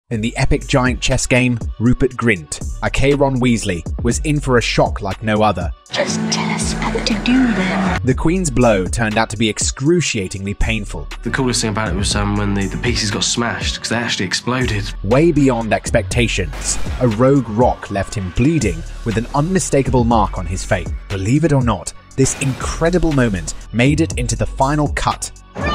In the epic giant chess game, Rupert Grint, aka Ron Weasley, was in for a shock like no other. Just tell us what to do then. The Queen's blow turned out to be excruciatingly painful. The coolest thing about it was when the pieces got smashed, because they actually exploded. Way beyond expectations, a rogue rock left him bleeding with an unmistakable mark on his face. Believe it or not, this incredible moment made it into the final cut.